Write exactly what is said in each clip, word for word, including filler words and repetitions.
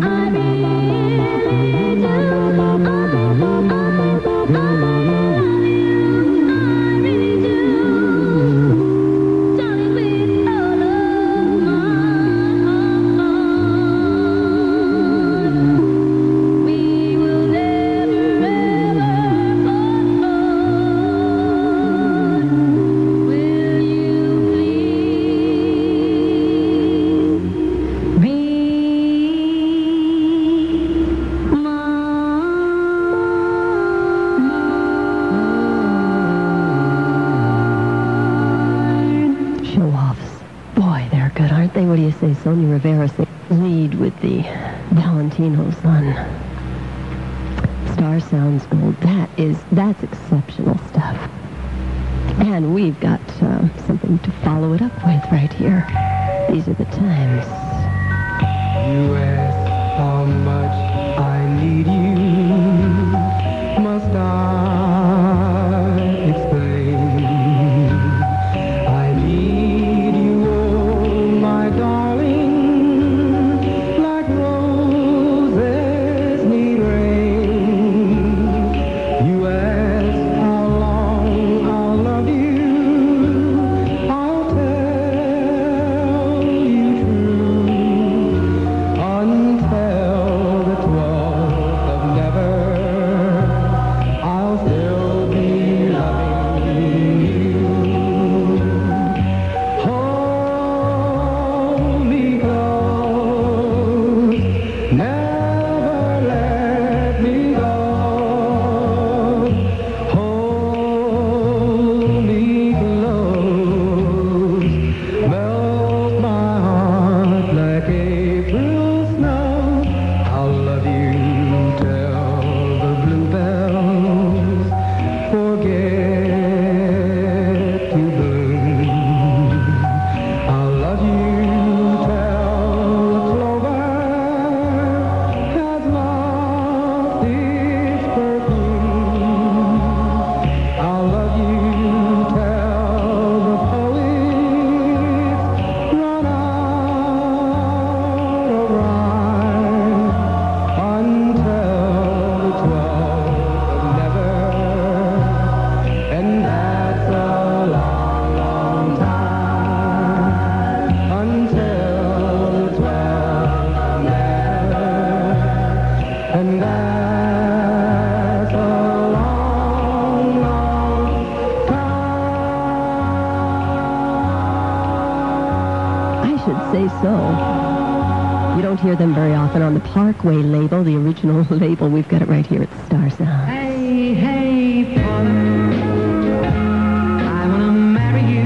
Sonia Rivera lead with the Valentino's on Star Sounds Gold. That is, that's exceptional stuff. And we've got uh, something to follow it up with right here. These are the times. You ask how much I need you. Must I explain? I need you, oh my darling. Hear them very often on the Parkway label, the original label. We've got it right here at Star Sound. Hey, hey, Paula, I want to marry you.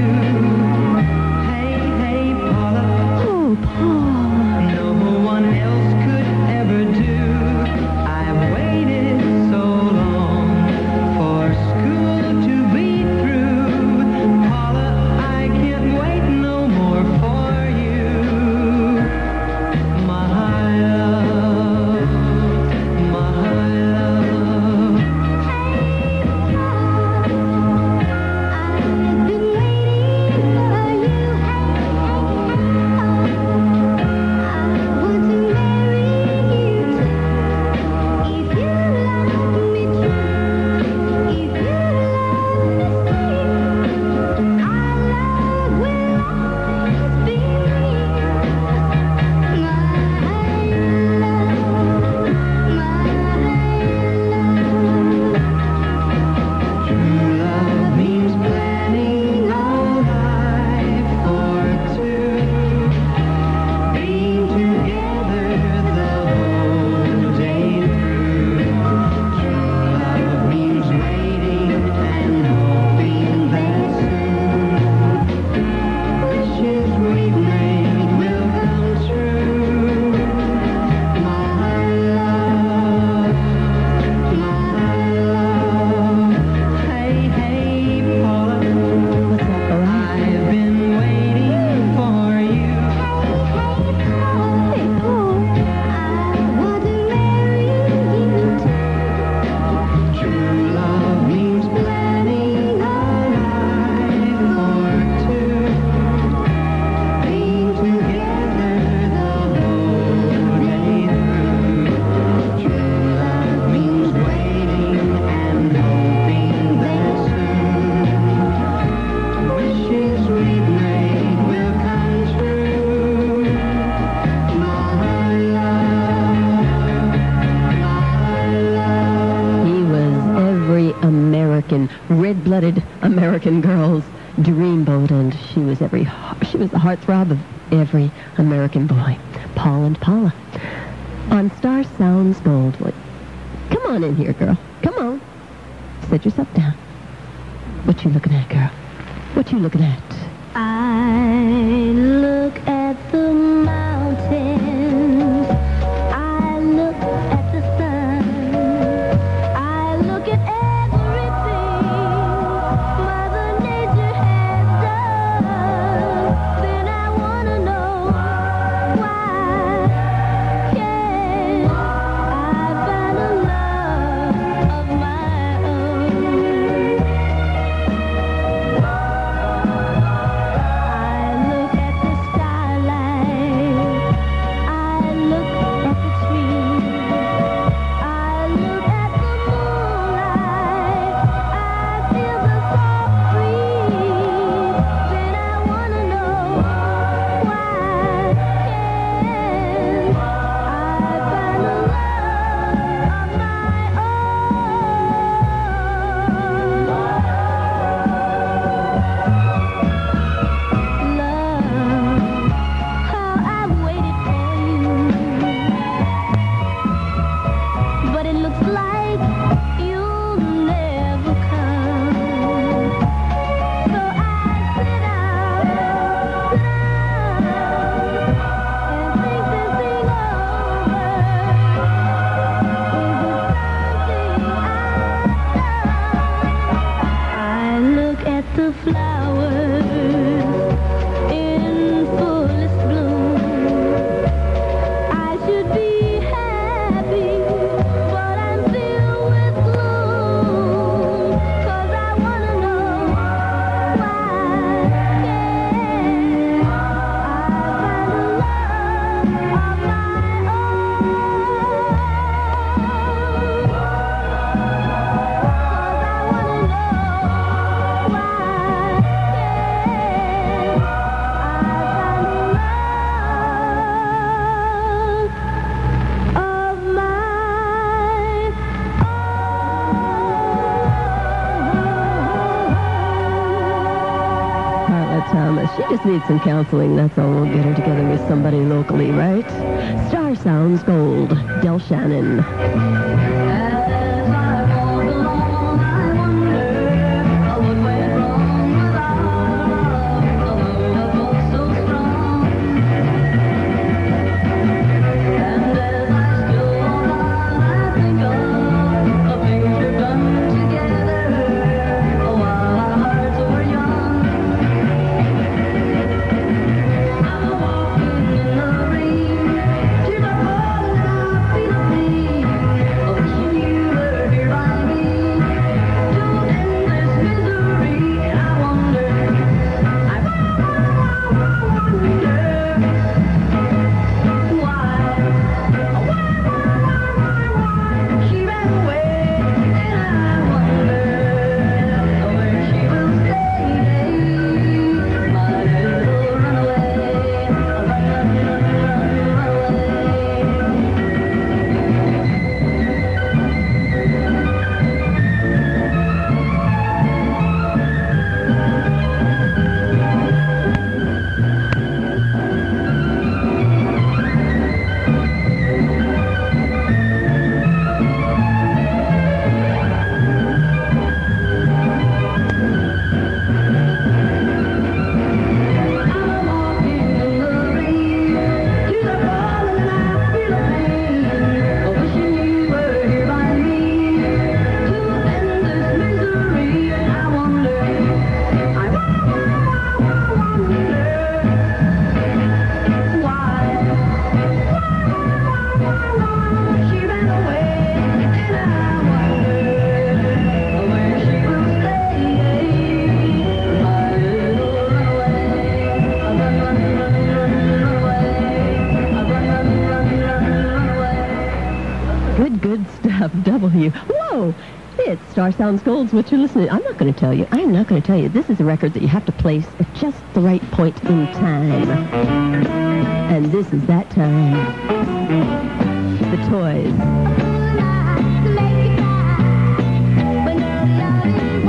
Hey, hey, Paula. Oh, Paul. No one else could ever do. I've waited so long for school to be through. Paula, I can't wait no more for you. My love, my love. American, red-blooded American girl's dreamboat, and she was every she was the heartthrob of every American boy. Paul and Paula. On Star Sounds Gold. What? Come on in here, girl. Come on. Sit yourself down. What you looking at, girl? What you looking at? I look at the mountains. I look at the sun. I look at everything Mother Nature has done. Then I want to know, why can't I find a love of my own? I look at the starlight. I look at the trees. I look at the moonlight. I feel the soft breeze. Then I wanna know, why can't I find a love of my own? Love, how I've waited for you, but it looks like you'll never come. So I sit down, sit down, and think this thing over. Is it something I've done? I look at the flowers in fullest bloom. I should be happy, but I'm filled with gloom. 'Cause I wanna know, why can't I find a love of my own? 'Cause I wanna know, why can't Carla Thomas. She just needs some counseling. That's all. We'll get her together with somebody locally, right? Star Sounds Gold. Del Shannon. W. Whoa! It's Star Sounds Gold's what you're listening to. I'm not going to tell you. I'm not going to tell you. This is a record that you have to place at just the right point in time. And this is that time. The Toys. When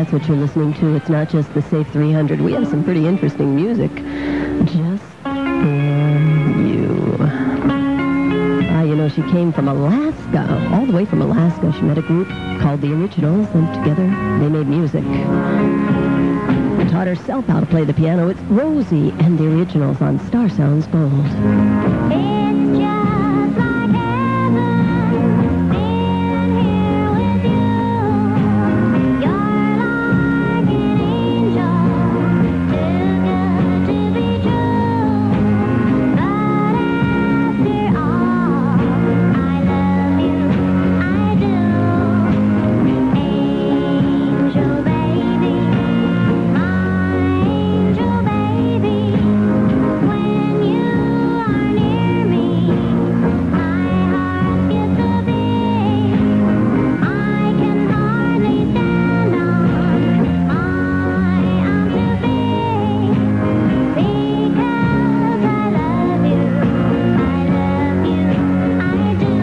that's what you're listening to. It's not just the Safe three hundred. We have some pretty interesting music just for you. Ah, you know, she came from Alaska, all the way from Alaska. She met a group called The Originals, and together they made music. Taught herself how to play the piano. It's Rosie and The Originals on Star Sounds Gold. It's just like heaven being here with you. You're like an angel, too good to be true. But after all, I love you, I do. Angel baby, my angel baby, when you are near me, my heart gets so big, I can hardly stand on my arms too big, because I love you, I love you, I do.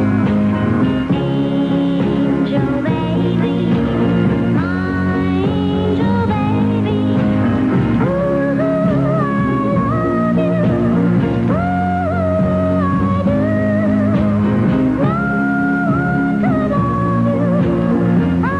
Angel baby, my angel baby, ooh, I love you, ooh, I do. No one could love you like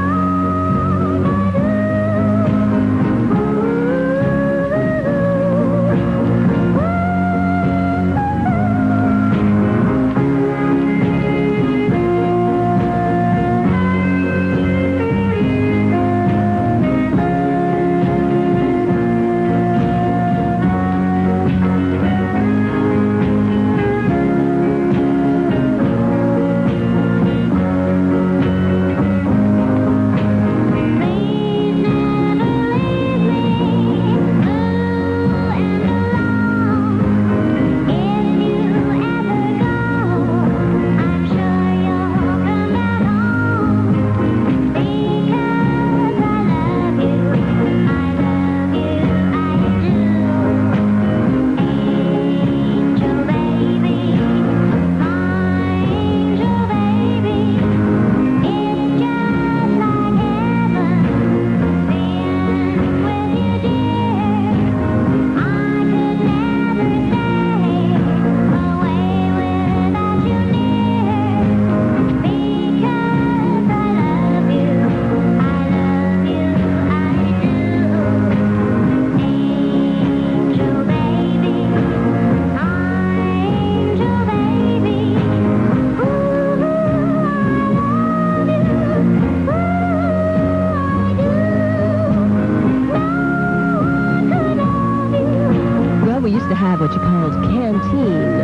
Please never leave me blue and alone. If you ever go, I'm sure you'll come back home. Because I love you, I love you, I do. Angel baby, my angel baby, it's just like heaven being with you, dear. I could never stay away without you near. Because I love you, I love you, I do. Angel baby, my angel baby, ooh, I love you, ooh, I do. No one could love you. Well, we used to have what you called canteen.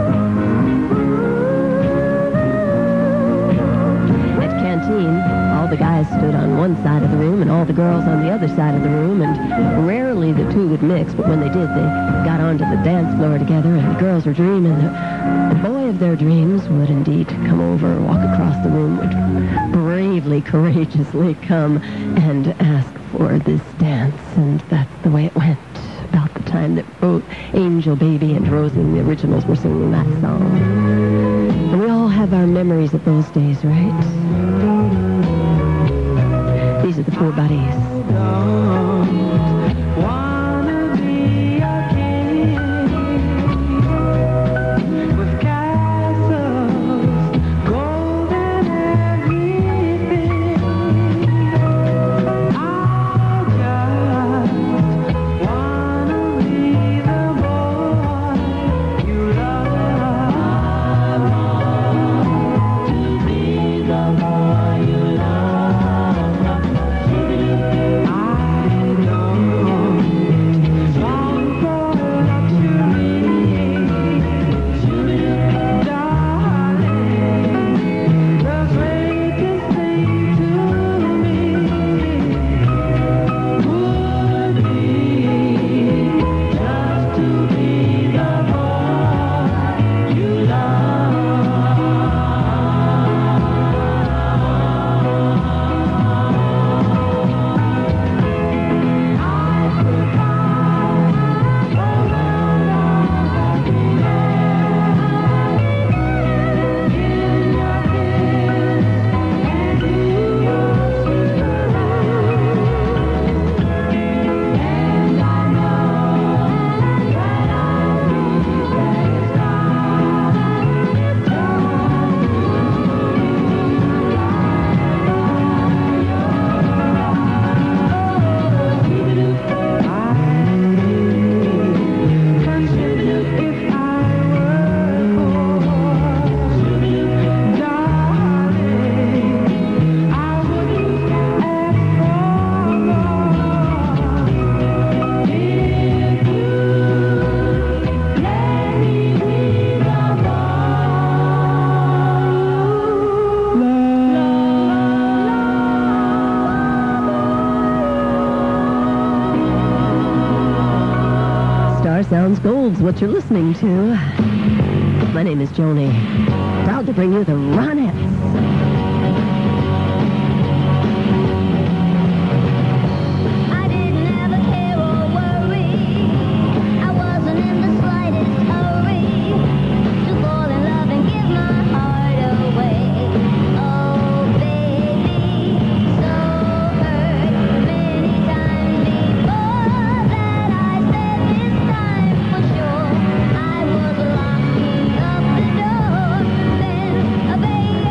At canteen, all the guys stood on one side of the room and all the girls on the other side of the room, and rarely the two would mix, but when they did, they got onto the dance floor together, and the girls were dreaming. The, the boy of their dreams would indeed come over, walk across the room, would bravely, courageously come and ask for this dance, and that's the way it went. About the time that both Angel Baby and Rosie and The Originals were singing that song. And we all have our memories of those days, right? These are the Four Buddies. Wanna be a king with castles, gold and everything. I just wanna be the boy you love. To be the boy you love. I Sounds Gold's what you're listening to. My name is Joni. Proud to bring you the Ronettes. I didn't have a care or worry. I wasn't in the slightest hurry to fall in love and give my heart away. Oh, baby, so hurt many times before that I said this time for sure I was locking up the door. Then a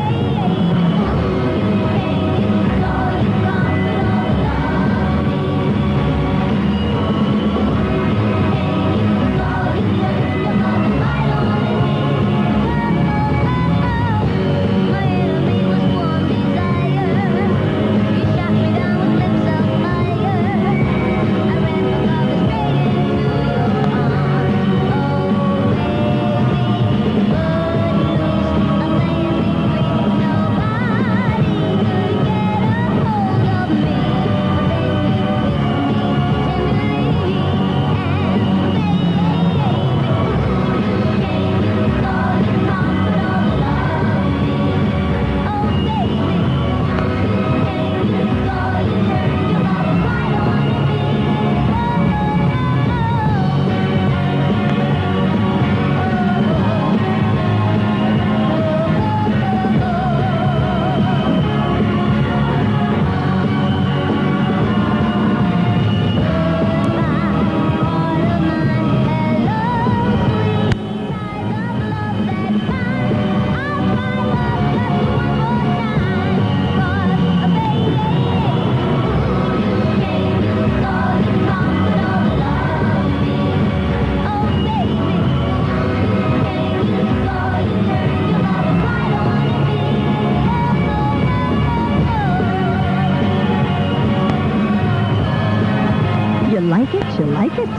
You like it? You like it?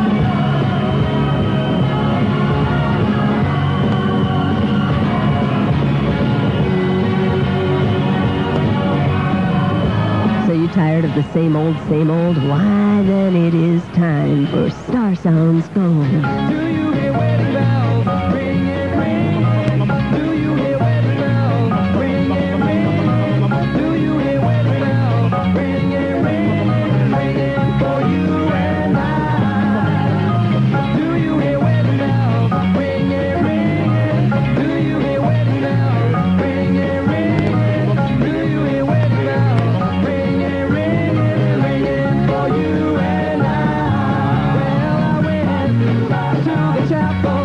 So you tired of the same old, same old? Why, then it is time for Star Sounds Gold. Do you hear wedding bells ringing, ring? Do you hear wedding bells ringing, ring? Do you hear wedding bells ringing, ring? Ringing for you and I. Do you hear wedding bells ringing, ring? Do you hear wedding bells ringing, ring? Do you hear wedding bells ringing, ringing, ringing for you and I? Well, I went to the chapel.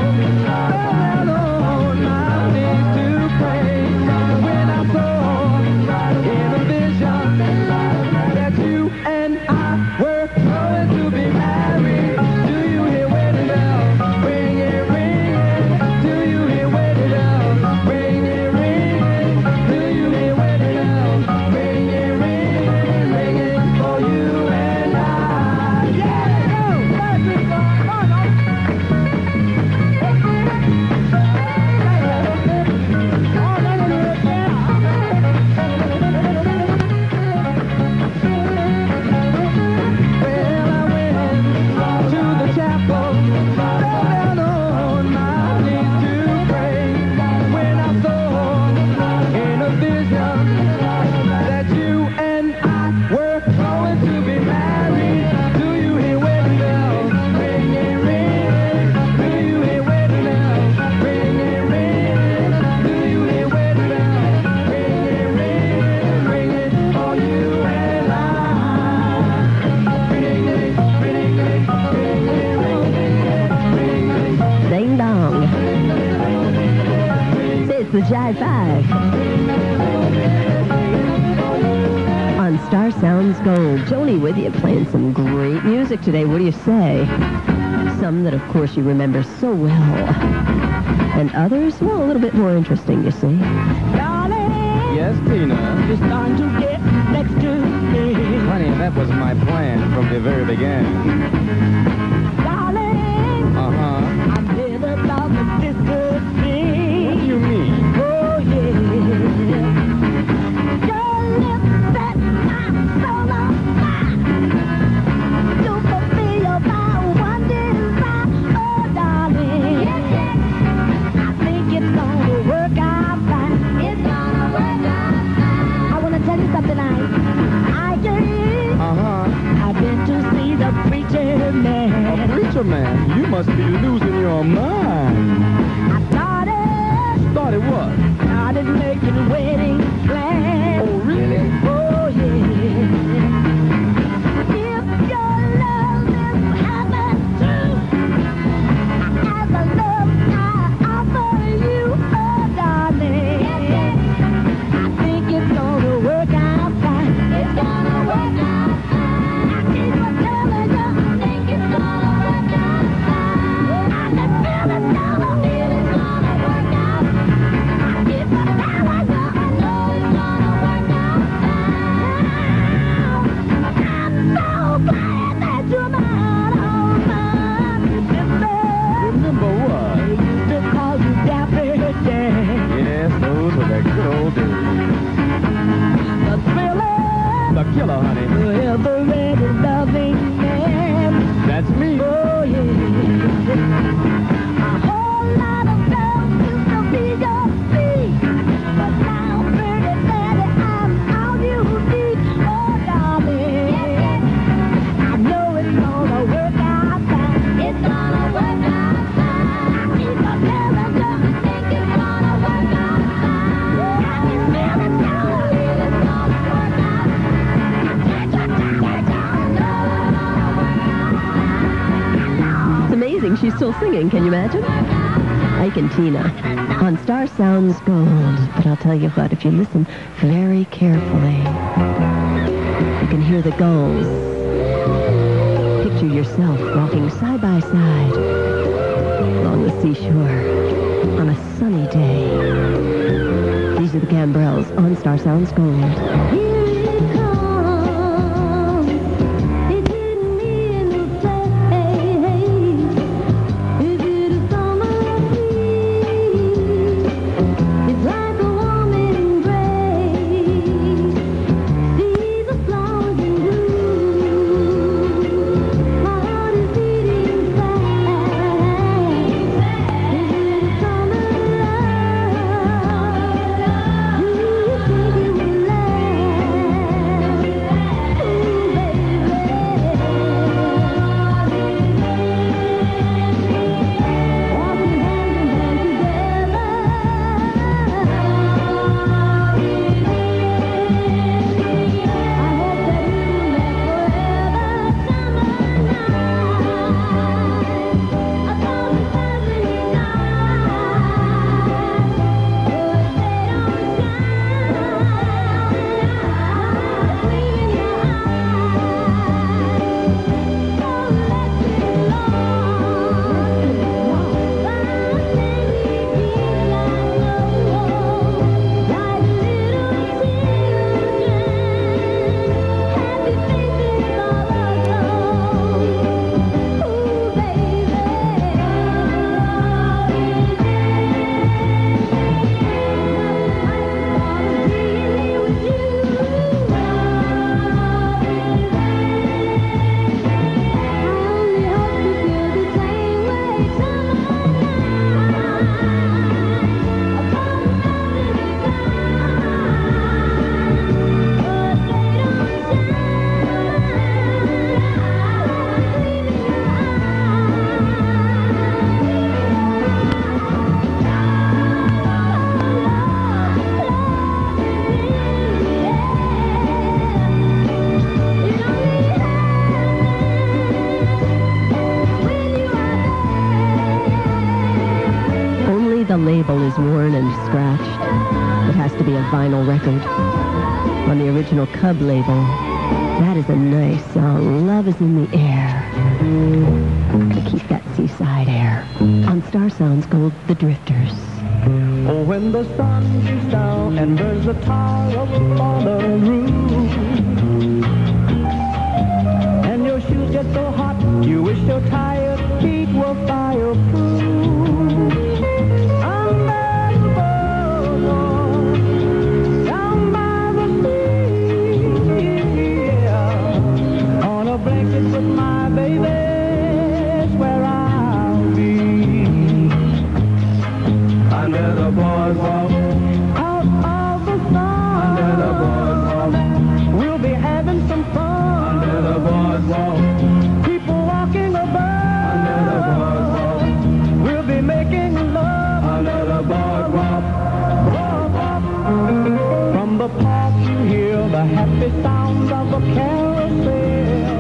the Jive Five on Star Sounds Gold. Joni with you, playing some great music today. What do you say? Some that, of course, you remember so well. And others, well, a little bit more interesting, you see. Darling, Yes, Tina. it's time to get next to me. Honey, that was my plan from the very beginning. Darling, Uh-huh. I never thought that this could be. What do you mean? Oh, yeah. Your lips set my soul on fire. To fulfill my one desire. losing your mind. I started, Started what? started making wedding plans. Oh, really? Oh, yeah. If your love is ever true, as a love I offer you, oh, darling, I think it's gonna work out fine. It's gonna work out fine. I keep on telling you, I think it's gonna work out fine. I can feel it's gonna, feel it's gonna work out. I keep on telling you, I know it's gonna work out fine. I'm so glad that you're mine, oh, mine. Remember, Remember what? they used to call you Daffy Dan. Yes, those were the good old days. The thriller, The killer, honey. forever ready loving man. That's me. Oh, yeah. A whole lot of girls used to be your feet, but now, pretty daddy, I'm all you need. Oh, darling, I know it's gonna work out fine. It's gonna work out fine. I keep on telling you, I think it's gonna work out fine. I can feel it's gonna, feel it's gonna work out. I can't you tell it, I know it's gonna work out fine. It's amazing she's still singing. Can you imagine? Ike and Tina on Star Sounds Gold. But I'll tell you what, if you listen very carefully, you can hear the gulls. Picture yourself walking side by side along the seashore on a sunny day. These are the Gambrels on Star Sounds Gold. Here it comes, it didn't mean to play. Is it a summer breeze? It's like a warm embrace. See the flowers in bloom. My heart is beating fast. Is it a summer love? Do you think it will last? The label is worn and scratched. It has to be a vinyl record. On the original Cub label, that is a nice song. Love is in the air. Gotta keep that seaside air. On Star Sounds Gold, The Drifters. Oh, when the sun shoots down and burns the tar up on the roof, and your shoes get so hot, you wish your tired feet were fireproof. With my baby's where I'll be. Under the boardwalk, out of the sun. Under the boardwalk, we'll be having some fun. Under the boardwalk, people walking about. Under the boardwalk, happy sounds of a carousel.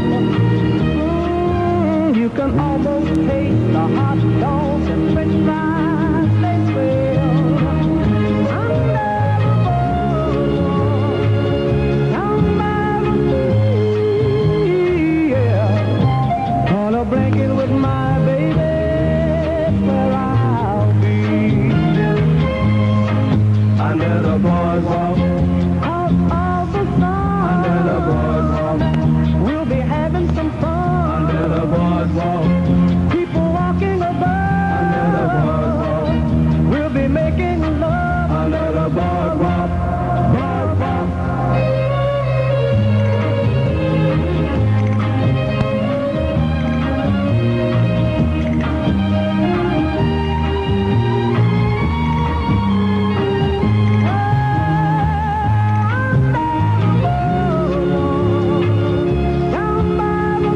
Mm, you can almost taste the hot dogs and french fries they swell. Under the boardwalk, down by the sea, yeah. On a blanket with my baby, where I'll be. Under the boardwalk, out of the sun. Under the boardwalk, we'll be having some fun. Under the boardwalk, people walking above. Under the boardwalk, we'll be making love. Under the boardwalk, boardwalk. Down by the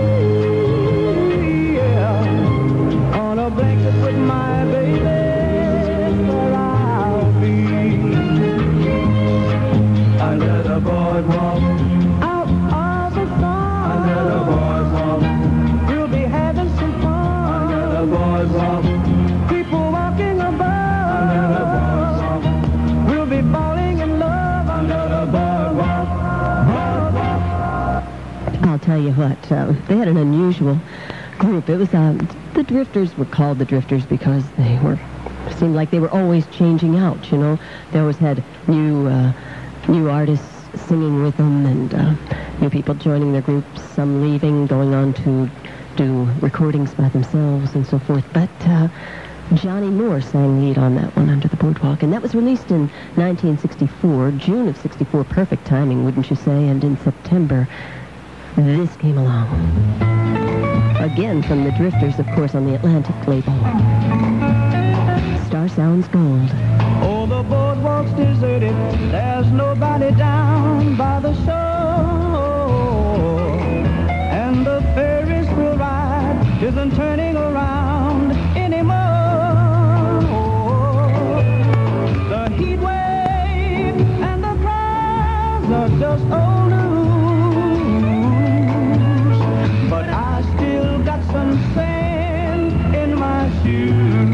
sea, yeah. On a blanket with my baby, where I'll be. Under the boardwalk, out of the sun. Under the boardwalk, we'll be having some fun. Under the boardwalk, people walking above. Under the boardwalk, we'll be falling in love. Under the boardwalk, boardwalk. I'll tell you what, uh, they had an unusual group. It was, uh, the Drifters were called the Drifters because they were, seemed like they were always changing out, you know. They always had new, uh, new artists singing with them and uh, new people joining their groups, some leaving, going on to do recordings by themselves and so forth. But uh, Johnny Moore sang lead on that one, Under the Boardwalk, and that was released in nineteen sixty-four, June of sixty-four. Perfect timing, wouldn't you say? And in September, this came along. Again from the Drifters, of course, on the Atlantic label. Star Sounds Gold. Oh, the boardwalk's deserted. There's nobody down by the shore. And the Ferris wheel ride isn't turning around anymore. The heat wave and the crowds are just old news. But I still got some sand in my shoes.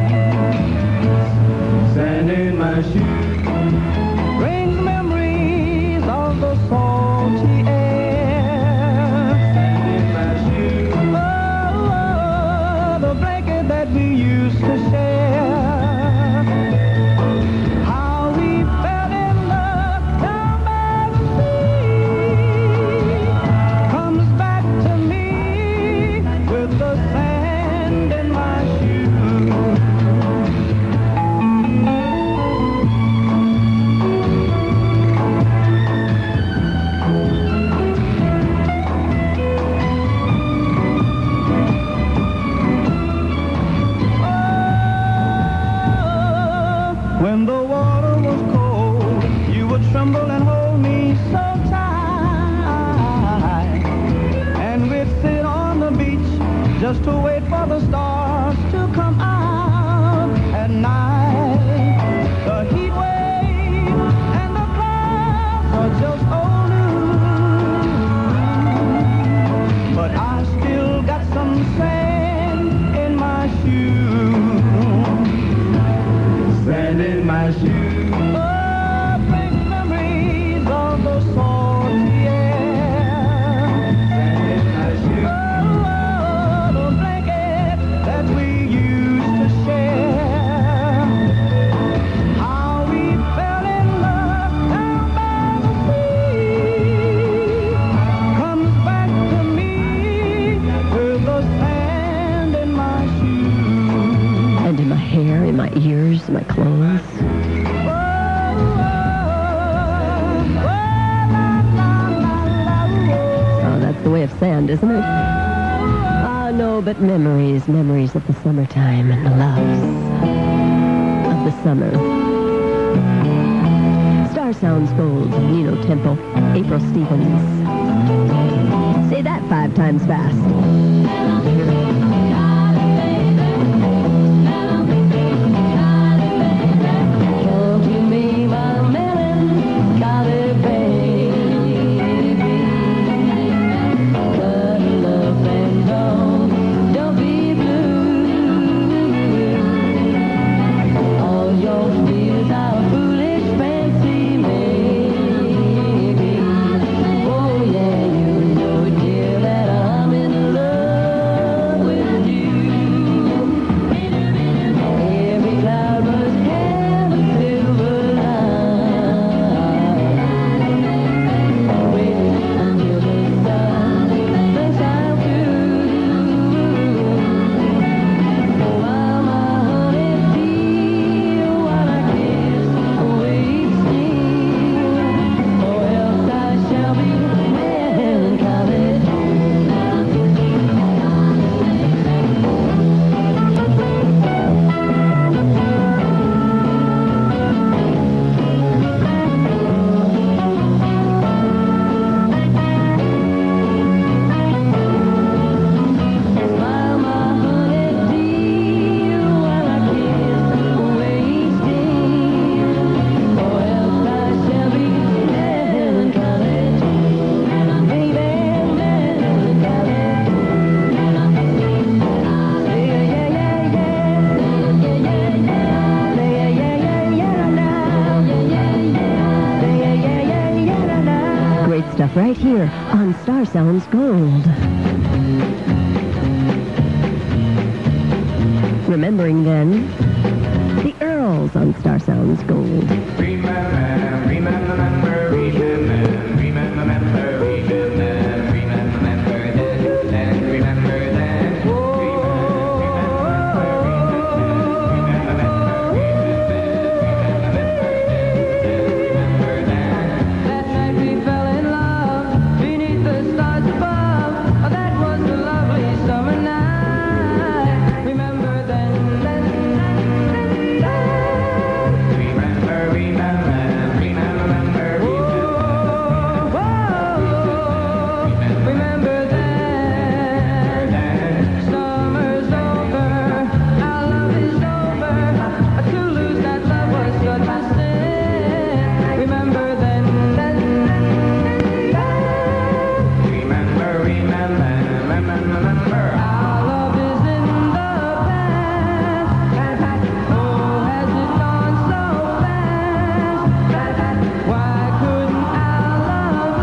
Sand in my shoes brings memories of the salty air. Sand in my shoes, oh, oh, the blanket that we used to share. How we fell in love down by the sea comes back to me with the sand in my shoes. When the water was cold, you would tremble and hold me so tight. And we'd sit on the beach just to wait for the stars to come out at night. The heat wave and the clouds are just old news. But I still got some sand in my shoes. Sand in my shoes. Oh, big memories of the salty air. Sand in my shoes. Oh, oh, the blanket that we used to share. How we fell in love down by the sea comes back to me with the sand in my shoes. And in my hair, in my ears, my clothes. Oh, that's the way of sand, isn't it? Ah, no, but memories, memories of the summertime and the loves of the summer. Star Sounds Gold, Nino Tempo, April Stevens. Say that five times fast. Won't you be my melancholy babe? on Star Sounds Gold. Remembering then, the Earls on Star Sounds Gold. Remember, remember, remember, remember, remember, remember, remember, remember this, and remember that. That night we fell in love beneath the stars above. Oh, that was a lovely summer night. Remember then, then, then, then. Remember, remember, remember, remember, remember. Remember then. Summer's over, our love is over. To lose that love was such a sin. Remember then, then, then, then. Remember, remember, remember, remember. Our love is in the past. Oh, has it gone so fast? Why couldn't our love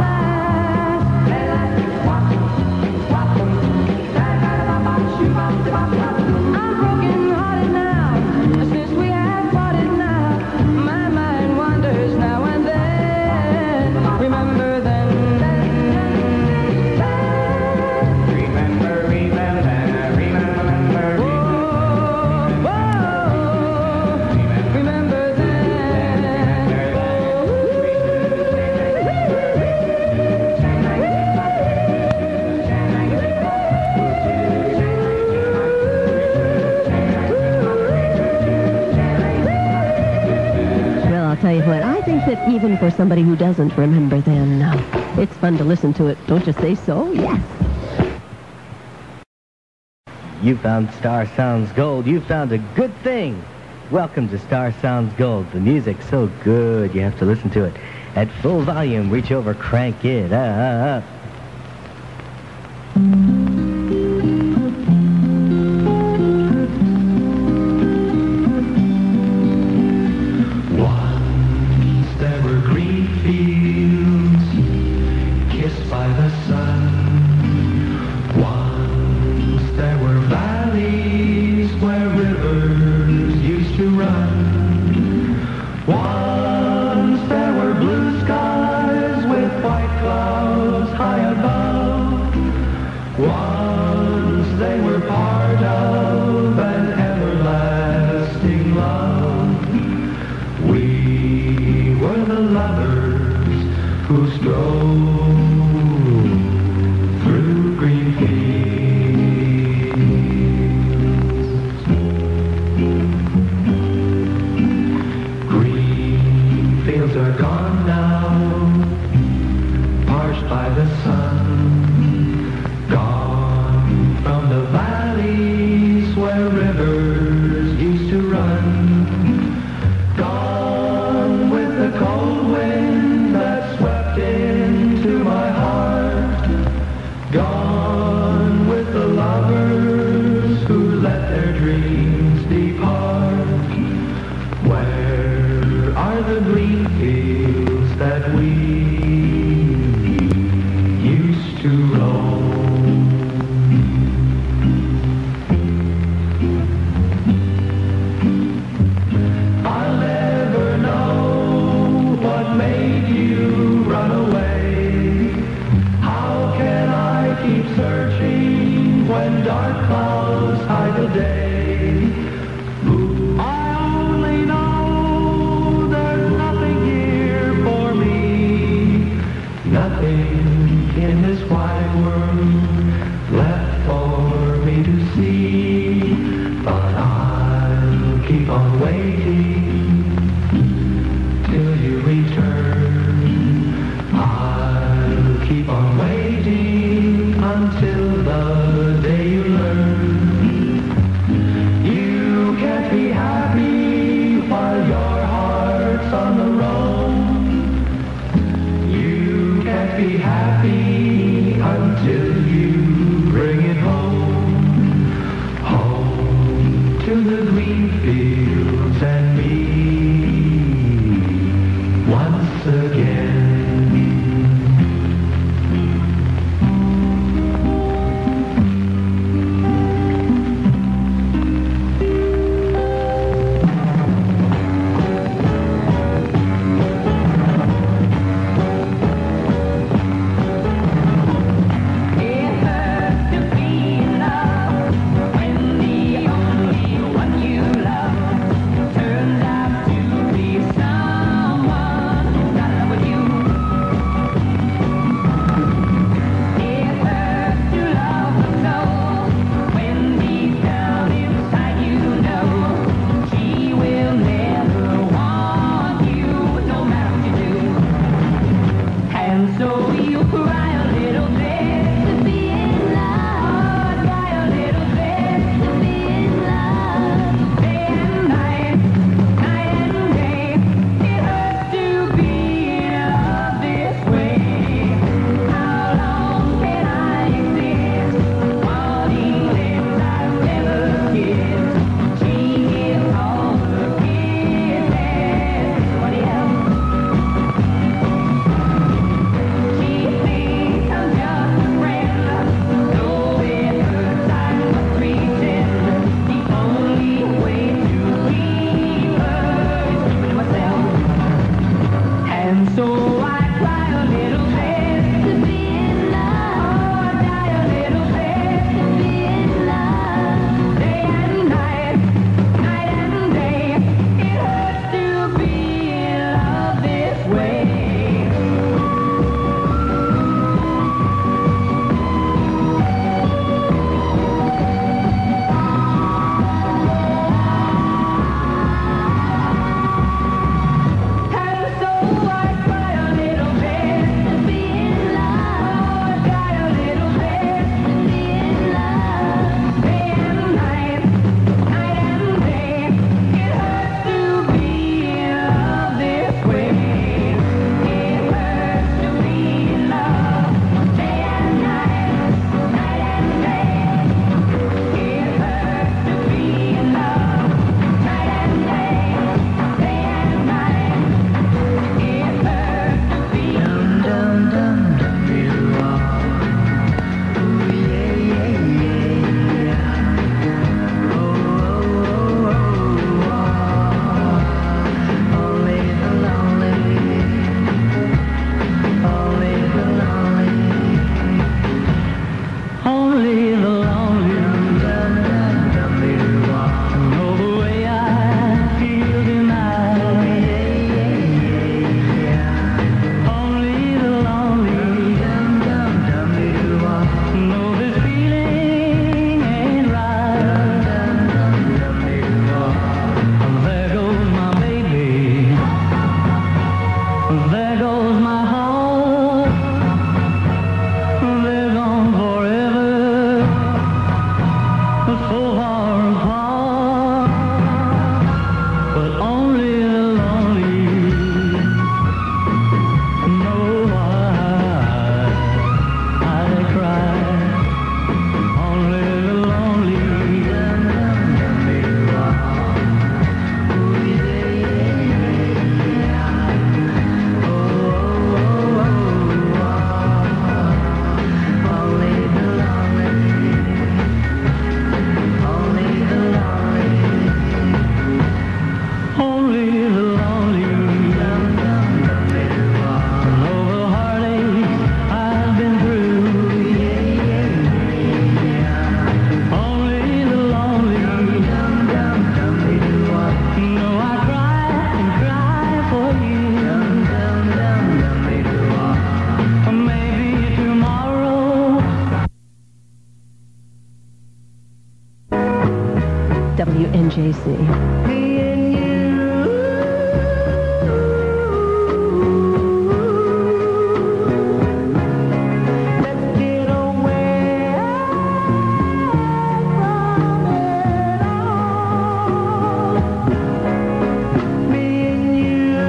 last? I'm broken hearted now, since we have parted now. My mind wanders now and then. Remember then, then, then, then. Remember, remember, remember, remember. Whoa, whoa. Remember Well, I'll tell you what, I think that even for somebody who doesn't remember then, uh, it's fun to listen to it. Don't you say so? Yes. You found Star Sounds Gold. You found a good thing. Welcome to Star Sounds Gold. The music's so good, you have to listen to it at full volume. Reach over, crank it up. Once there were green fields kissed by the sun. Once there were valleys where rivers used to run. Once there were blue skies with white clouds high above. Once they were part of an everlasting love. We were the lovers who strolled through green fields. Green fields are gone now, parched by the sun. Gone from the valleys where rivers used to run. Gone with the cold wind that swept into my heart. Gone with the lovers who let their dreams depart. Where are the green fields that we used to roam? I'll never know what made you run away. How can I keep searching when dark clouds hide the day? I only know there's nothing here for me. Nothing in this wide world left for me to see. But I'll keep on waiting till you return. I'll keep on waiting until the day you learn. You can't be happy while your heart's on the roam. You can't be happy until you bring it home. Home to the green fields and me once again. W N J C. Me and you. Let's get away from it all. Me and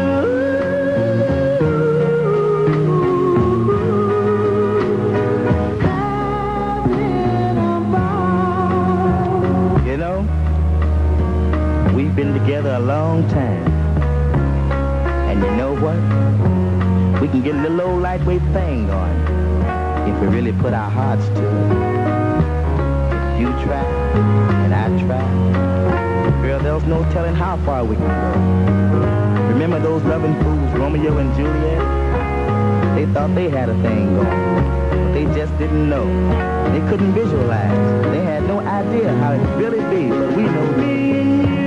you. Having a ball. You know, we've been together a long time. And you know what? We can get a little old lightweight thing going if we really put our hearts to it. If you try and I try, girl, there's no telling how far we can go. Remember those loving fools, Romeo and Juliet? They thought they had a thing going, but they just didn't know. They couldn't visualize. They had no idea how it really be, but we know me and you.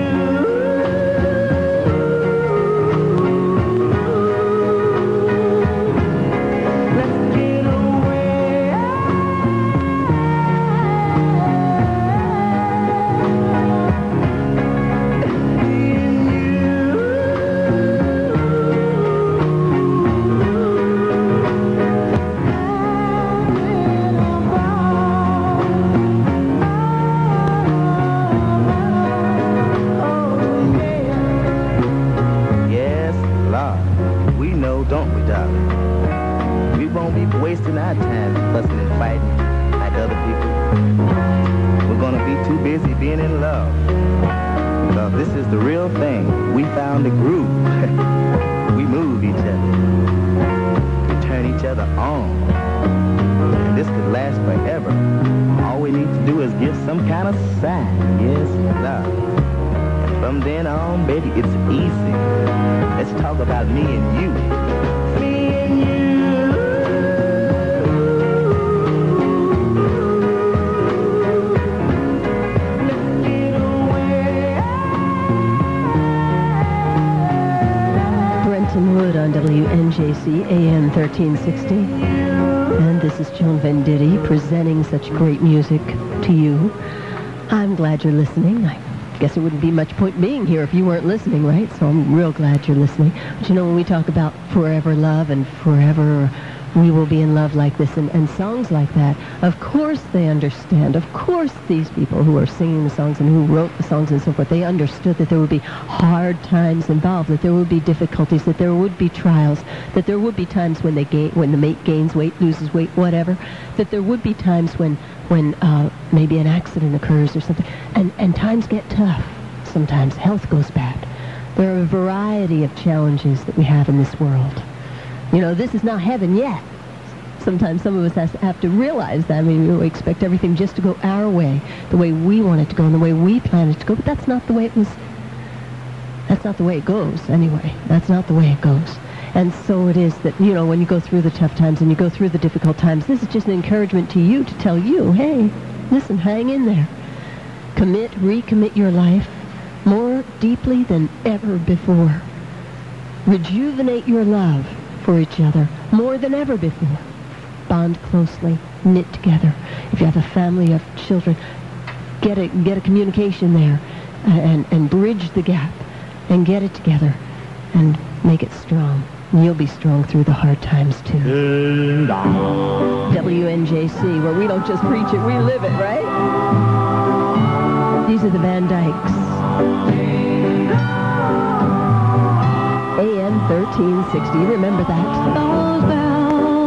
Let's get away. Me and Yes, Lord, we know, don't we, darling? We won't be wasting our time fussing and fighting like other people. We're gonna be too busy being in love. Because this is the real thing. We found the groove. We move each other. We turn each other on. And this could last forever. All we need to do is give some kind of sign. Yes, love. From then on, baby, it's easy. Let's talk about me and you. Me and you. Let's get away. Brenton Wood on W N J C, A M thirteen sixty. And this is Joan Venditti presenting such great music to you. I'm glad you're listening. I guess there wouldn't be much point being here if you weren't listening, right? So I'm real glad you're listening. But you know, when we talk about forever love and forever we will be in love like this and, and songs like that, of course they understand. Of course these people who are singing the songs and who wrote the songs and so forth, they understood that there would be hard times involved, that there would be difficulties, that there would be trials, that there would be times when they gain, when the mate gains weight, loses weight, whatever, that there would be times when when uh, maybe an accident occurs or something, and, and times get tough. Sometimes health goes bad. There are a variety of challenges that we have in this world. You know, this is not heaven yet. Sometimes some of us has, have to realize that. I mean, we expect everything just to go our way, the way we want it to go, and the way we plan it to go, but that's not the way it was. That's not the way it goes, anyway. That's not the way it goes. And so it is that, you know, when you go through the tough times and you go through the difficult times, this is just an encouragement to you to tell you, hey, listen, hang in there. Commit, recommit your life more deeply than ever before. Rejuvenate your love for each other more than ever before. Bond closely, knit together. If you have a family, you have children, get a, get a communication there uh, and, and bridge the gap and get it together and make it strong. You'll be strong through the hard times, too. W N J C, where we don't just preach it, we live it, right? These are the Van Dykes. A M thirteen sixty, remember that? Those bells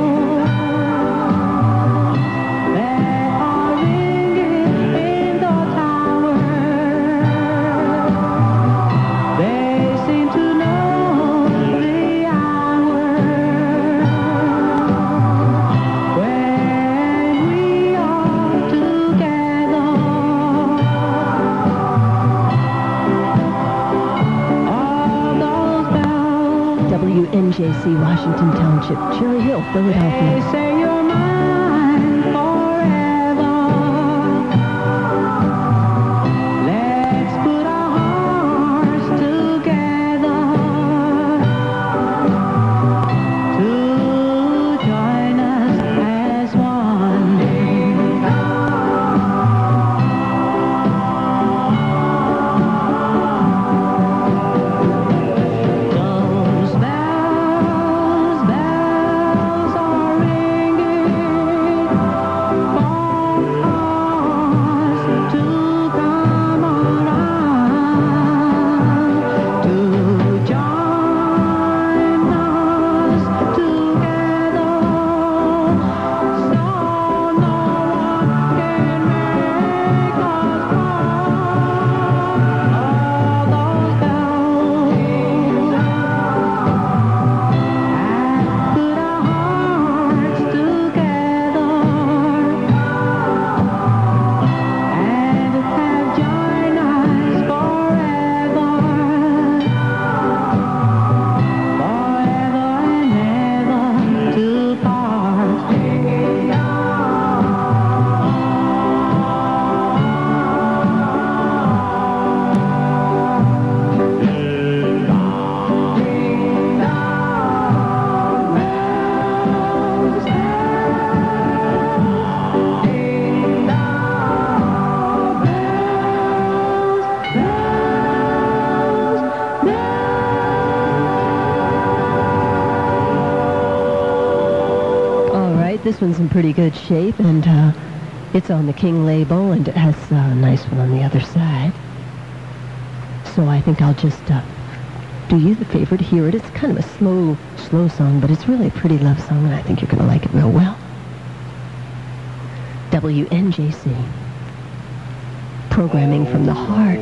that are ringing in the tower, they seem to know the hour when we are together. All those bells, W N J C, Washington Township, Cherry Hill, they Philadelphia. say you're mine forever. Let's put our hearts together to join us as one. but this one's in pretty good shape, and uh, it's on the King label, and it has uh, a nice one on the other side. So I think I'll just uh, do you the favor to hear it. It's kind of a slow, slow song, but it's really a pretty love song, and I think you're going to like it real well. W N J C. Programming from the heart.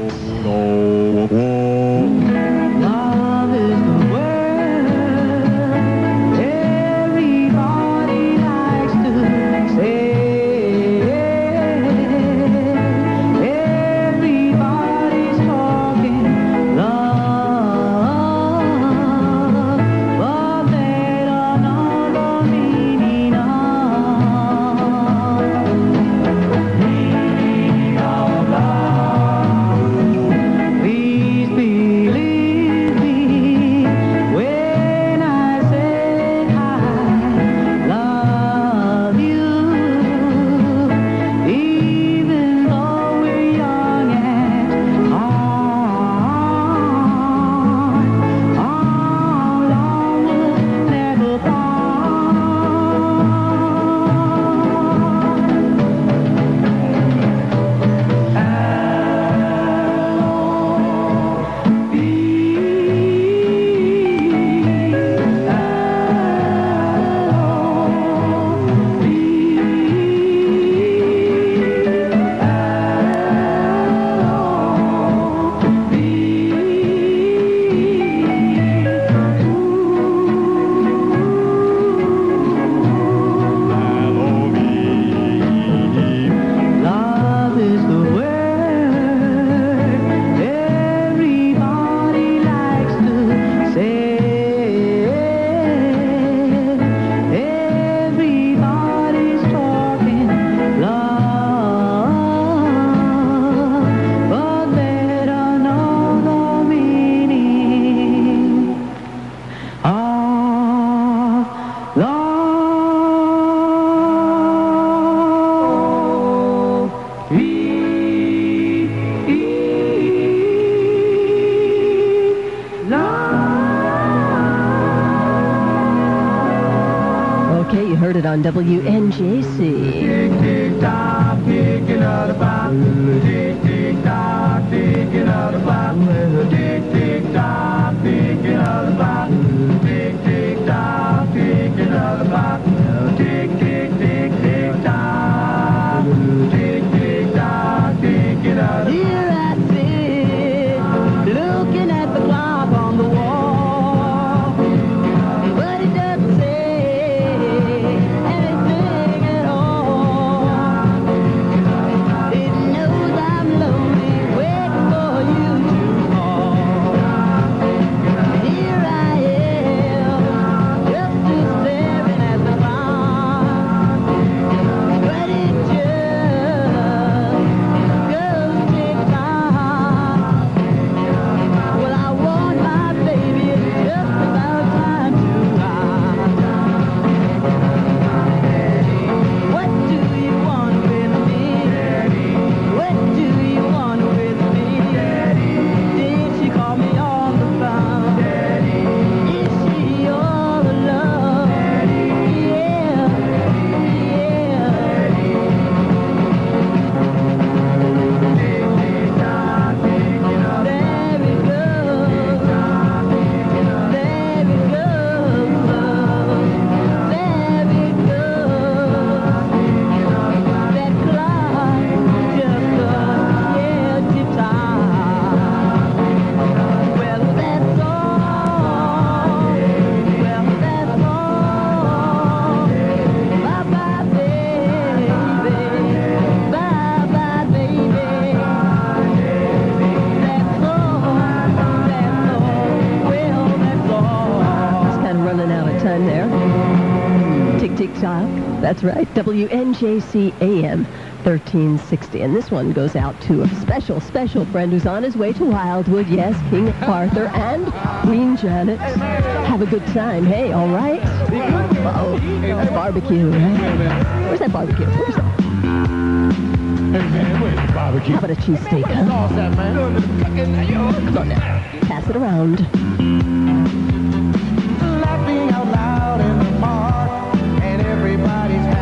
Love is the word everybody likes to say. Everybody's talking love, but they don't know the meaning of meaning of love. Please believe me when I say I love you, even though we're young and heart, our love will never Love is the word everybody likes to say. Everybody's talking love, but they don't know the meaning of love. Okay, you heard it on W N J C. Tick, tick, tock, ticking out the clock. Tick, tick, tock, ticking out the clock. Tick, tick, tock, ticking out the clock. Tick, tick, tock, ticking out the clock. Tick, tick, tick, tick, tock. Tick, tick, tock, ticking out the clock. Here I sit, looking at the clock on the wall, but it doesn't say anything at all. It knows I'm lonely, waiting for you to call. Here I am, just staring at the clock, but it just goes tick-tock. Well, I want my baby, it's just about time to rock. What do you want with me? What do you want with me? Did she call me on the phone? Is she all alone? Yeah, yeah. There it goes. There it goes. There it goes. That clock just goes, yeah, tick-tock. Well, that's all. Well, that's all. Bye-bye, baby. Bye-bye, baby. That's all. That's all. Well, that's all. Just kind of running out of time there. Tick, tick, tock. That's right. W N J C A M thirteen sixty. And this one goes out to a special, special friend who's on his way to Wildwood. Yes, King Arthur and Queen Janet. Have a good time. Hey, all right? Uh-oh. Barbecue, right? Where's that barbecue? Where's that? Hey, man, where's the barbecue? How about a cheesesteak, huh? Toss that, man. Come on now. Pass it around. Laughing out loud in the park, and everybody's happy.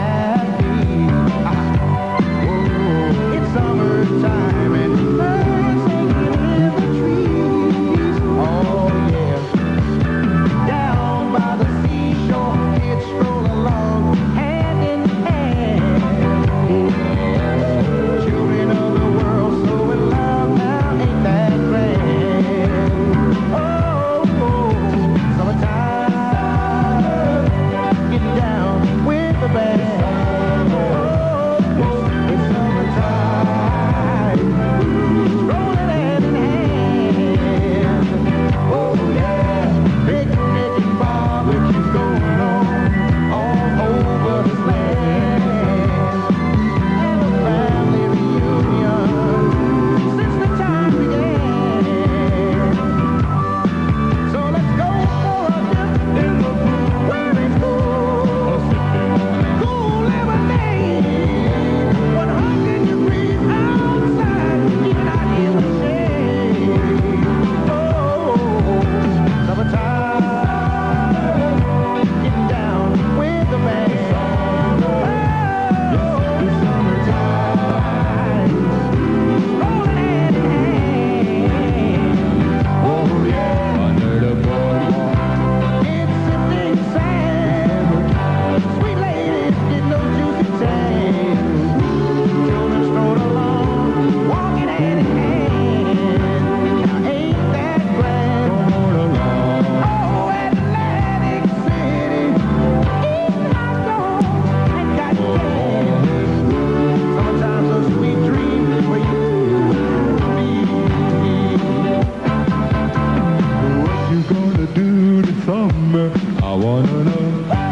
wanna know.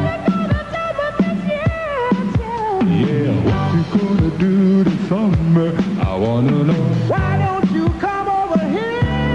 Yeah, what you gonna do this summer? I wanna know. Why don't you come over here?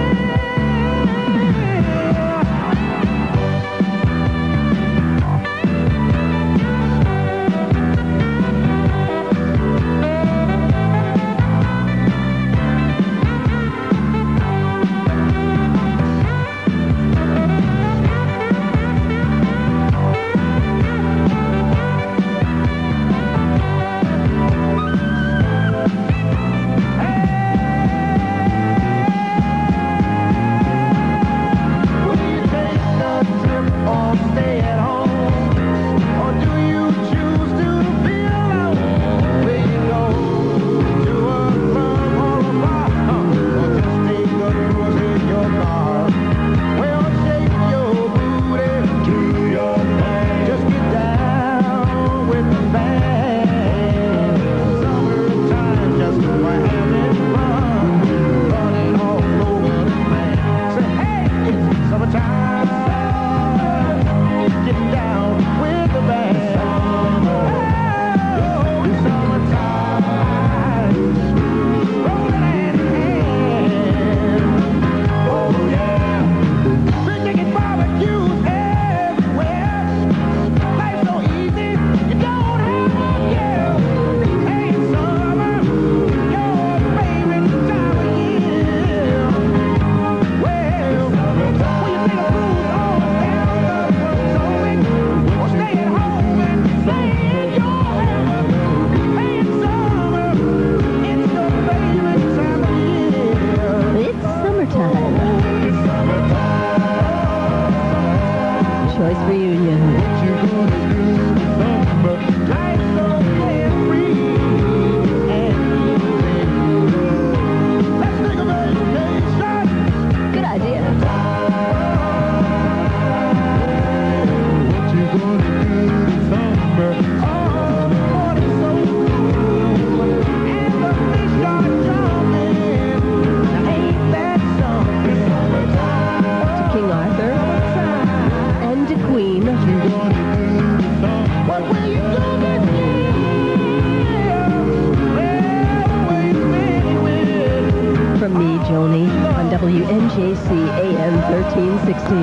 W N J C A M thirteen sixty.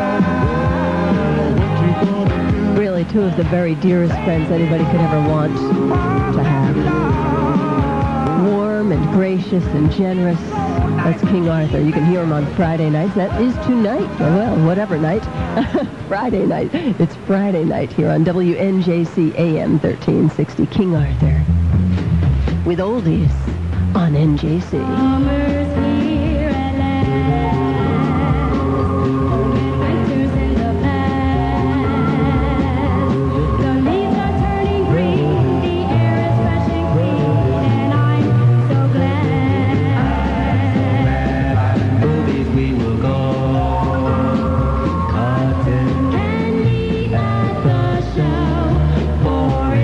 Really, two of the very dearest friends anybody could ever want to have. Warm and gracious and generous. That's King Arthur. You can hear him on Friday nights. That is tonight. Well, whatever night. Friday night. It's Friday night here on W N J C A M thirteen sixty. King Arthur. With oldies on N J C.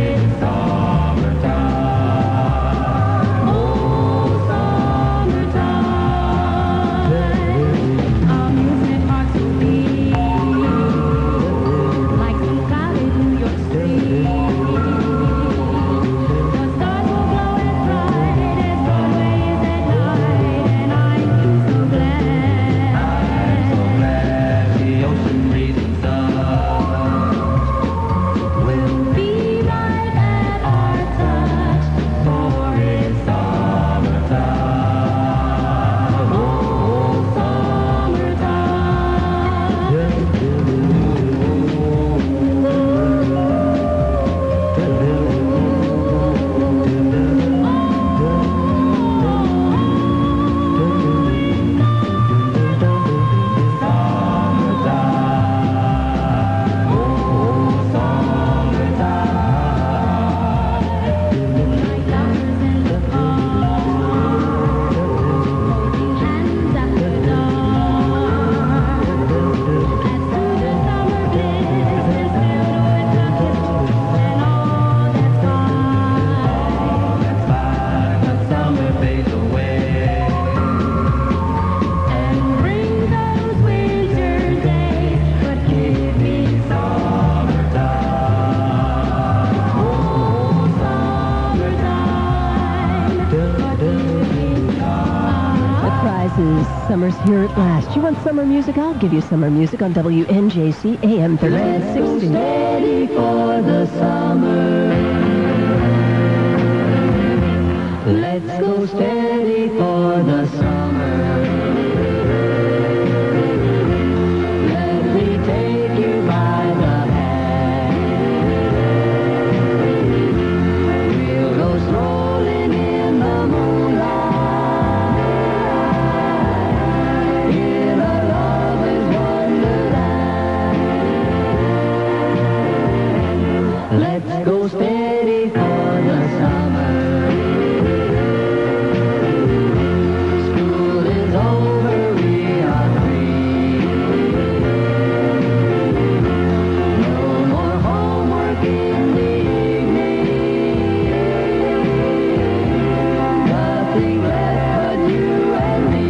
Summertime. summer's here at last. You want summer music? I'll give you summer music on W N J C A M thirteen sixty. Steady for the summer. Let's go steady for the summer. Let me take you by the hand. We'll go strolling in the moonlight in a lover's wonderland. Let's go steady for the summer. School is over, we are free. No more homework in the evening. Nothing left but you and me.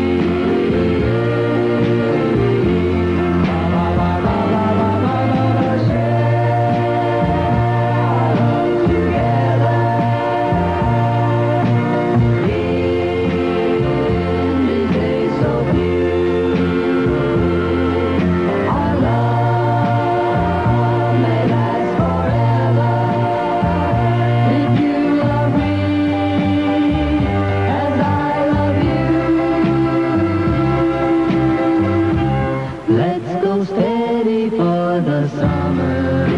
Ba ba ba ba ba ba ba ba ba shadows together. In these days so few, our love may last forever. If you love me as I love you, let's go steady for the summer.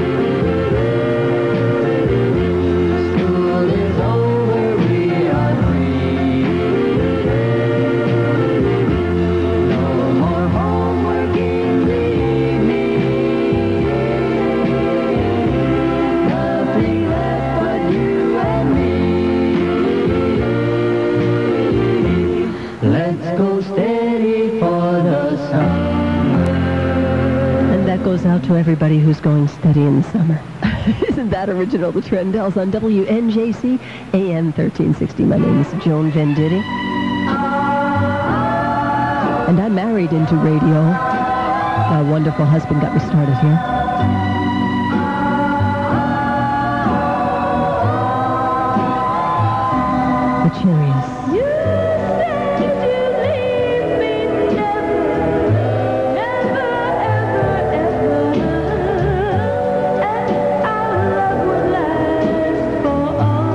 School is over, we are free. No more homework in the evening. Nothing left but you and me. Let's go steady for the summer. And that goes out to everybody who's going steady in the summer. Isn't that original? The Trendells on W N J C A M thirteen sixty. My name is Joan Venditti. And I'm married into radio. My wonderful husband got me started here. The Cheerios. You said you'd leave me never, never, ever, ever. And our love would last for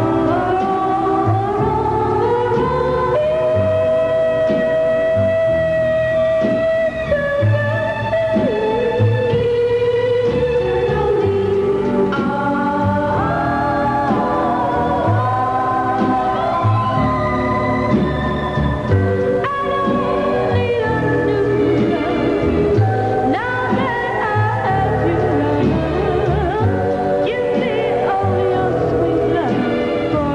Now that I have you, love, give me all your sweet love for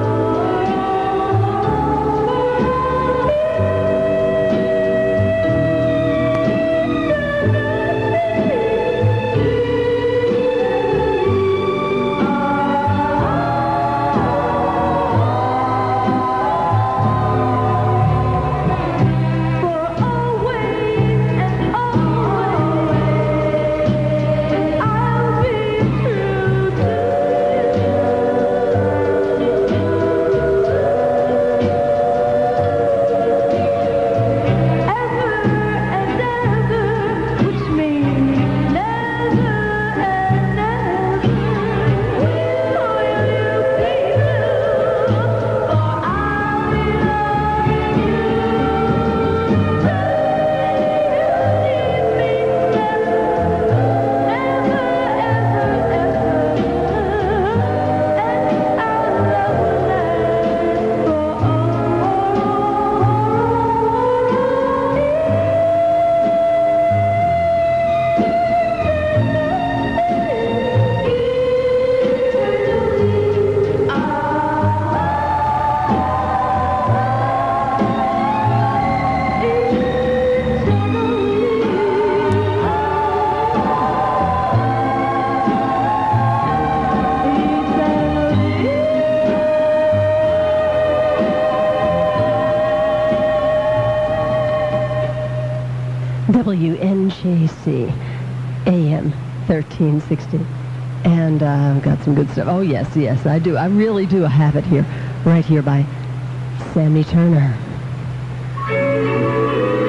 always and always. I'll be true to ever and ever, which means never and ever. Will you be blue? For I'll be loving you. W N J C A M thirteen sixty. And uh, I've got some good stuff. Oh, yes, yes, I do. I really do have it here, right here by Sammy Turner.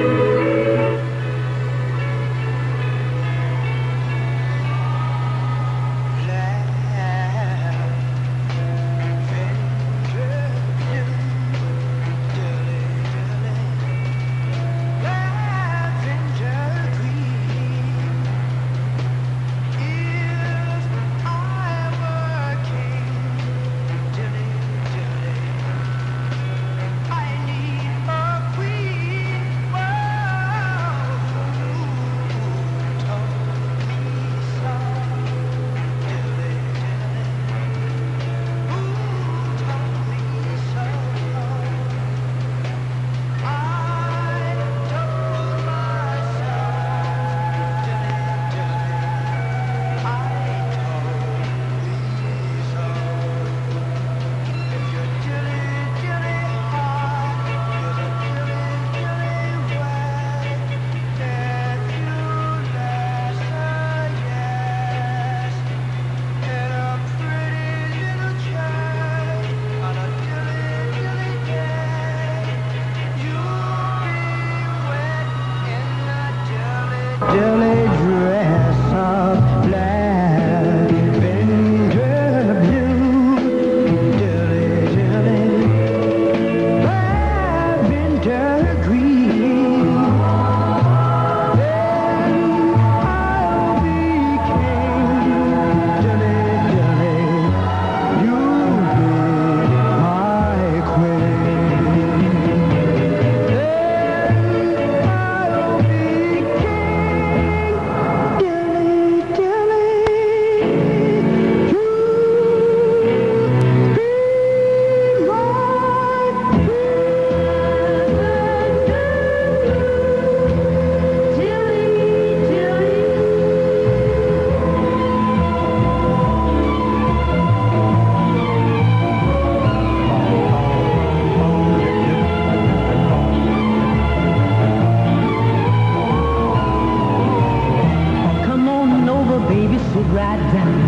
right down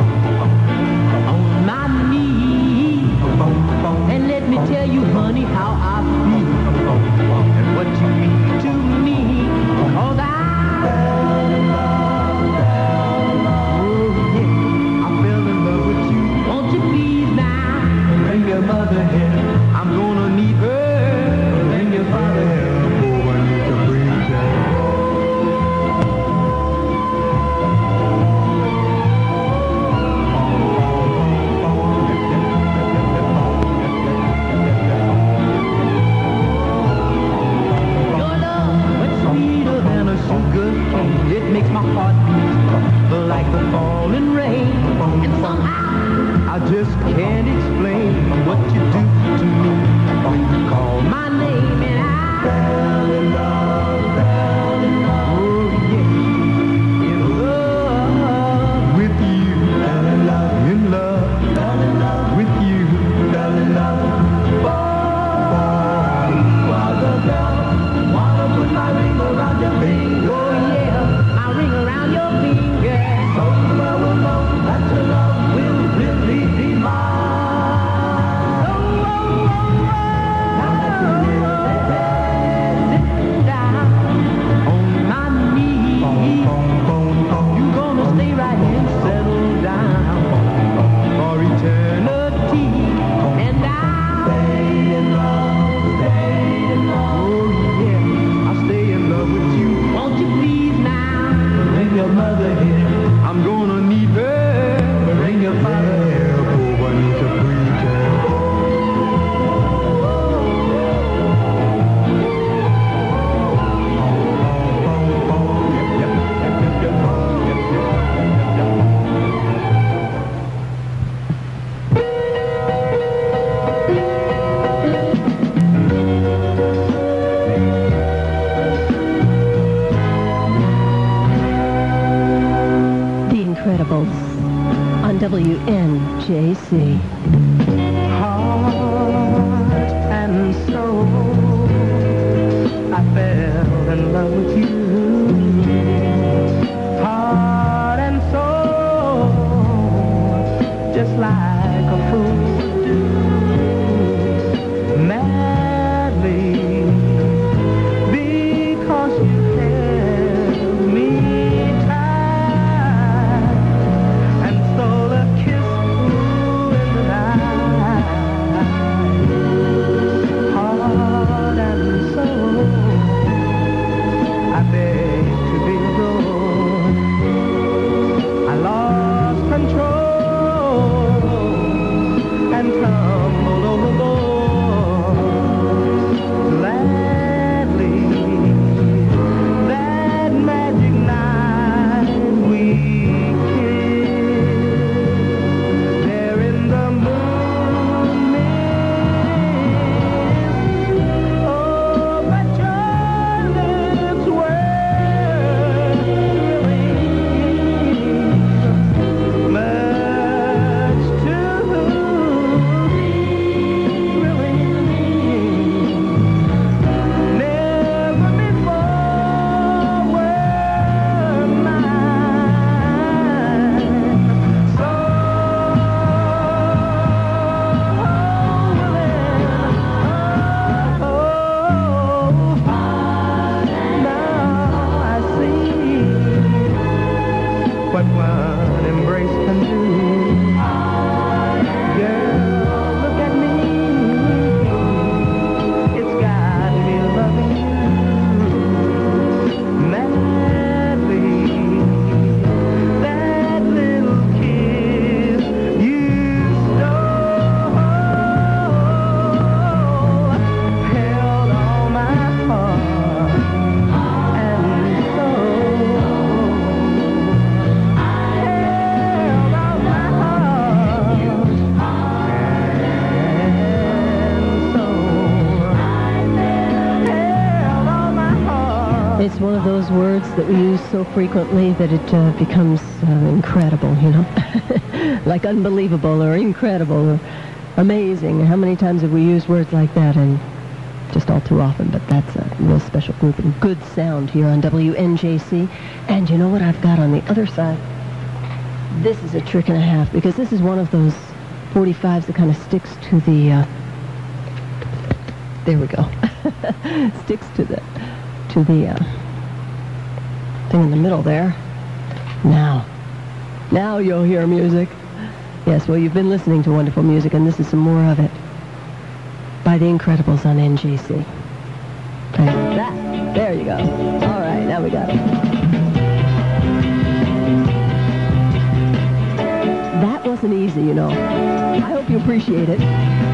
on my knees and let me tell you, honey, how I feel and what you mean to me. Cause I fell in love, oh yeah, I fell in love with you. Won't you please now bring your mother here? I'm gonna need her. Bring your father here. Oh, I need to bring her. It makes my heart beat like the falling rain. And somehow I just can't explain what you do to me when you call my name. And I fell in love, fell in love, oh yeah, in love with you. Fell in love, in love, fell in love with you. Fell in love, boy, you are the girl. Wanna put my ring around your finger. Ring around your finger, so you will know that your love will really be mine. Oh, oh, oh, oh. Now that you're sitting down on my knees, you're gonna stay right here and settle down for eternity. And I'll stay in love, stay in love. Oh yeah, I'll stay in love with you. Won't you please now? Bring your mother here, I'm gonna need her. Bring your father here, oh, I need to preach her. On W N J C. Heart and soul, I fell in love with you. Heart and soul, just like a fool would do. Madly, because you held me tight and stole a kiss in the night. Heart and soul, I beg to be adored. I lost control and tumbled overboard. Gladly, that magic night we kissed there in the moon mist. Oh, but your lips were thrilling, much too thrilling. Never before were mine so willing. Oh, now I see what one embrace can do. Girl, look at me. It's got me loving you madly. That little kiss you stole held all my heart and soul. Held all my heart and soul. Held all my heart. It's one of those words that we use so frequently that it uh, becomes uh, incredible, you know? Like unbelievable or incredible or amazing. How many times have we used words like that? And just all too often, but that's a real special group and good sound here on W N J C. And you know what I've got on the other side? This is a trick and a half because this is one of those forty-fives that kind of sticks to the, uh, there we go, sticks to the, to the uh, thing in the middle there. Now, now you'll hear music. Yes, well, you've been listening to wonderful music, and this is some more of it by The Incredibles on N J C. And that, there you go. All right, now we got it. That wasn't easy, you know. I hope you appreciate it.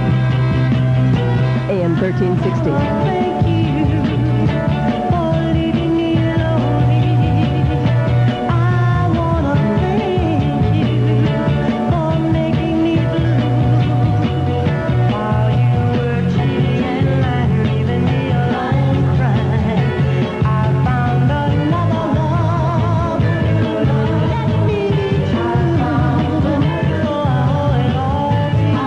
A M thirteen sixty. Thank you for leaving me lonely. I wanna thank you for making me blue. While you were cheating and lying, leaving me alone crying, I found another love. Let me be true. So I owe it all to you.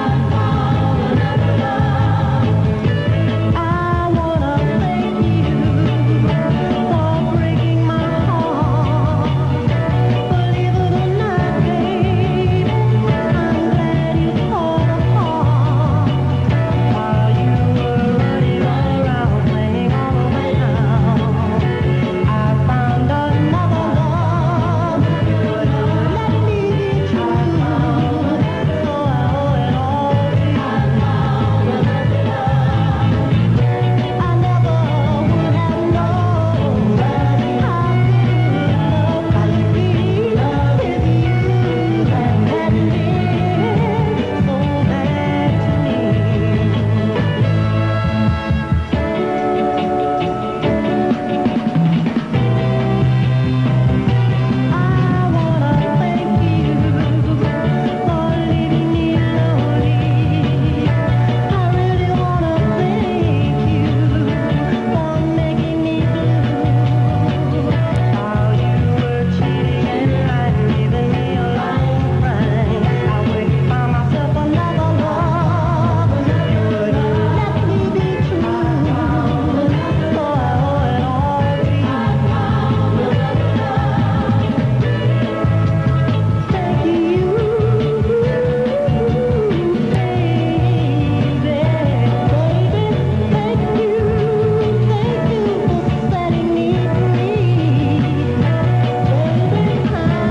I wanna thank you for breaking my heart. Believe it or not, babe, I'm glad you thought of heart. While you were running around playing all the way down, I found another love. Let me be true. So I owe it all to you. I never would have known how good love could be if you hadn't been so I wanna thank you for leaving me lonely. I really wanna thank you for making me blue. While you were cheating and lying, leaving me alone crying, I went and found myself another love. Let me be true. So I owe it all to you. Thank you, baby, baby. Thank you, thank you for setting me free, baby.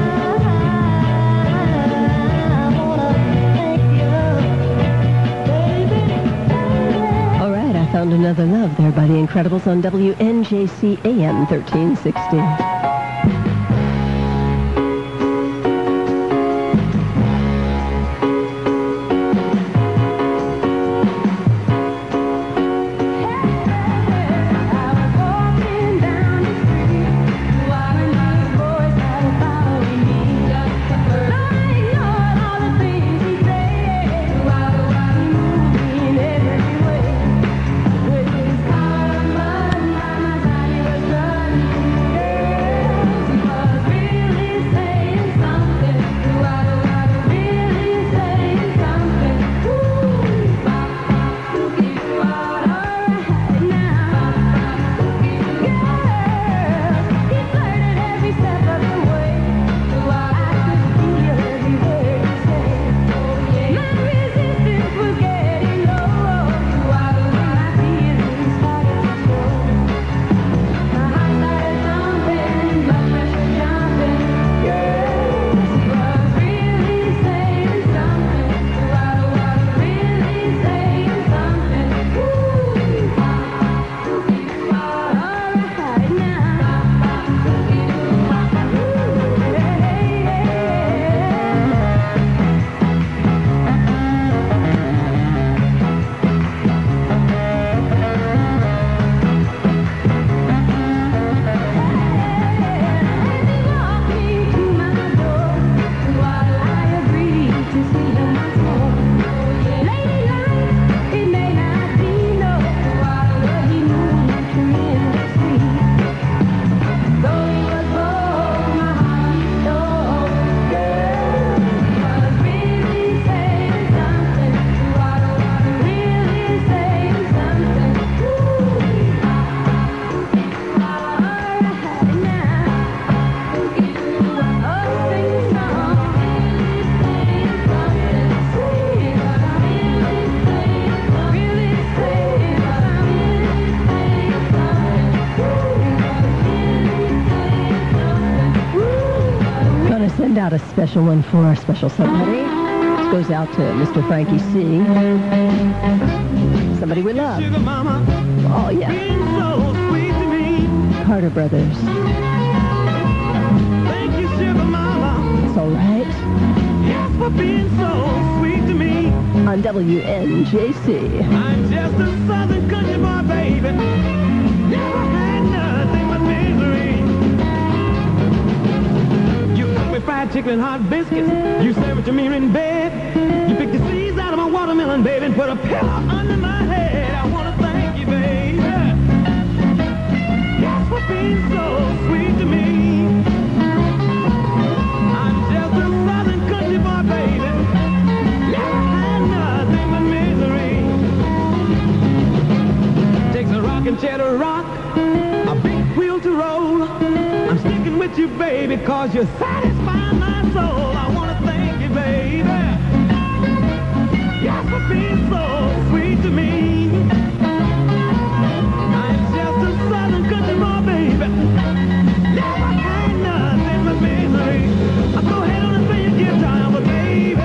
I wanna thank you, baby. All right, I found another love there by The Incredibles on W N J C A M thirteen sixty. I was walking down the street, watching my voice that following me. I ignored all the things he said, while he was moving every way. With his arm around my side, he was running, girl. send out a special one for our special somebody. This goes out to Mister Frankie C. Somebody we love. Sugar mama, Oh, yeah. being so sweet to me. Carter Brothers. Thank you, sugar mama. It's all right. Yes, for being so sweet to me. On W N J C. I'm just a southern country boy, baby. Never had nothing but misery. You cook me fried chicken and hot biscuits. You serve it to me in bed. You pick the seeds out of my watermelon, baby, and put a pillow under my head. I want to thank you, baby. Yes, for being so sweet to me. I'm just a southern country boy, baby. Never had nothing but misery. Takes a rocking chair to rock, a big wheel to roll. I'm sticking with you, baby, cause you satisfy my soul. I want to thank you, baby. Yes, for being so sweet to me. I'm just a southern country boy, baby. Never had nothing but misery. I'll go ahead on and play your guitar, but baby.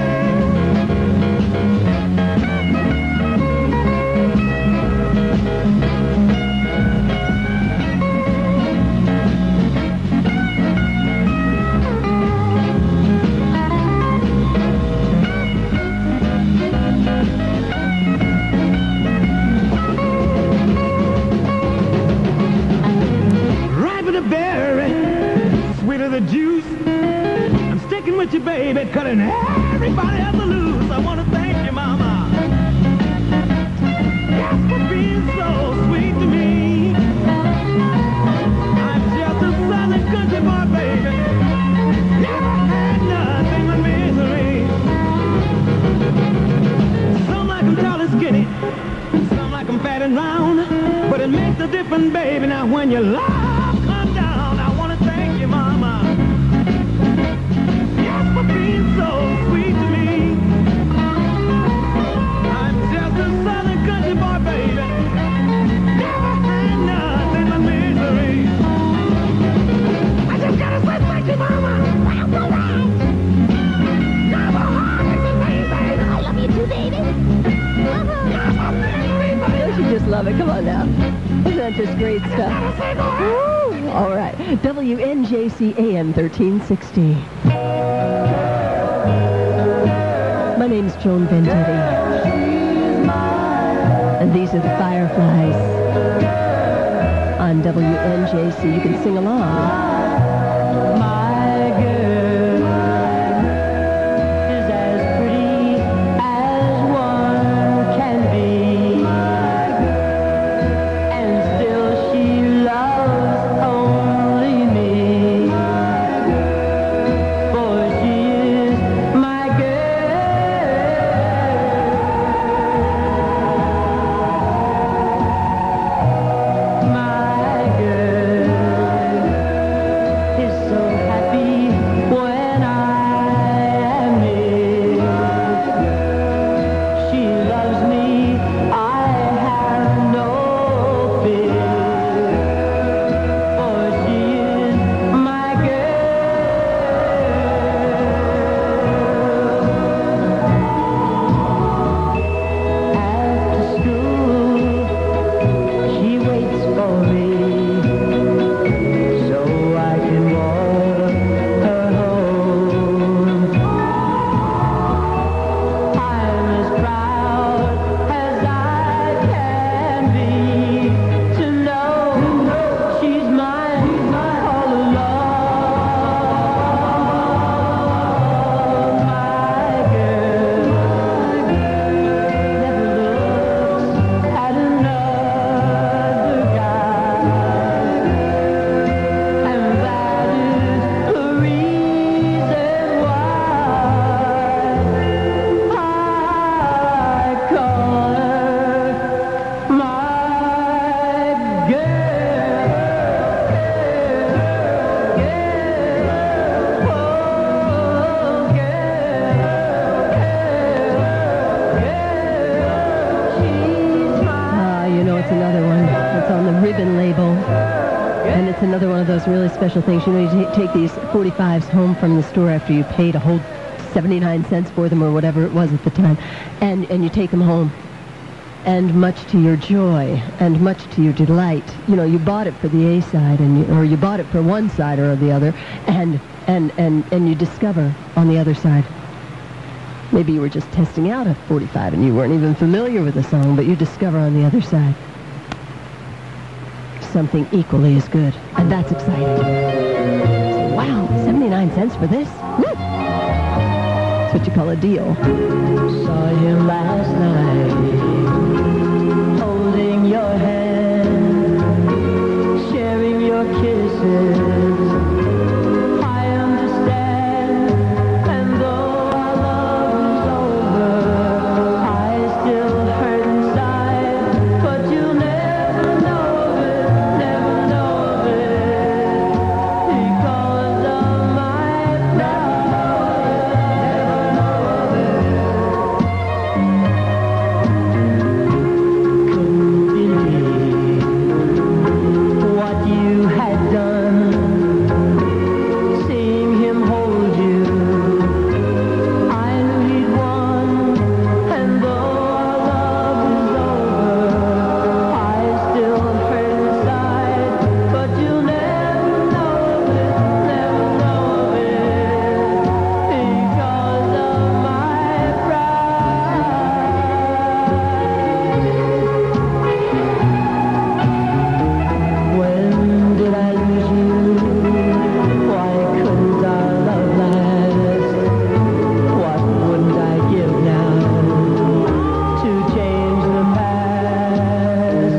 Riper the berry, sweeter the juice. I'm sticking with you, baby, cutting everybody else loose. I want to thank you, mama. Yes, for being so sweet to me. I'm just a southern country boy, baby. Never had nothing but misery. Some like 'em tall and skinny, some like 'em fat and round. But it makes a difference, baby. Now when your love comes down, I want to thank you, mama. Yes, for being so sweet to me. I'm just a southern country boy, baby. Never had nothing but misery. I just gotta say thank you, mama. That's all right. Never had anything, baby. I love you too, baby. Never misery, baby. Don't you just love it? Come on now. Isn't that just great stuff? Woo! All right. W N J C A M thirteen sixty. My name's Joan Vendetti. And these are the Fireflies. On W N J C. You can sing along. My girl is as pretty as one can be, and still she loves only me, for she is my girl. My girl is so happy. And it's another one of those really special things. You know, you ta- take these forty-fives home from the store after you paid a whole seventy-nine cents for them or whatever it was at the time, and, and you take them home. And much to your joy and much to your delight, you know, you bought it for the A side, and you, or you bought it for one side or the other, and, and, and, and you discover on the other side. Maybe you were just testing out a forty-five and you weren't even familiar with the song, but you discover on the other side something equally as good. And that's exciting. Wow, seventy-nine cents for this? Woo! That's what you call a deal. Saw him last night, holding your hand, sharing your kisses. I understand, and though our love is over, I still hurt inside. But you'll never know it, never know it, because of my pride. Never know it. Couldn't believe what you had done, seeing him hold you. I knew he'd won, and though our love is over, I still hurt inside. But you'll never know it, never know it, because of my pride. When did I lose you? Why couldn't our love last? What wouldn't I give now to change the past?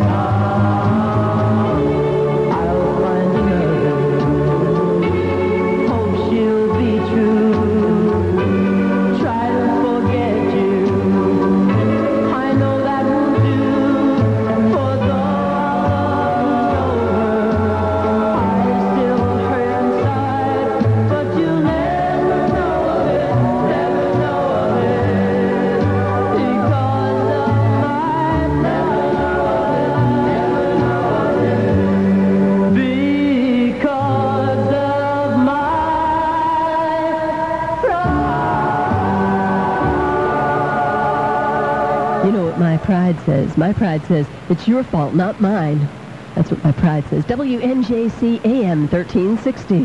I'll find another, hope she'll be true, try to forget you. I know that will do, for though our love is over, I still hurt inside. But you'll never know it, never know it, because of my pride. Never know it, because of my pride. You know what my pride says? My pride says, it's your fault, not mine. That's what my pride says. W N J C A M thirteen sixty.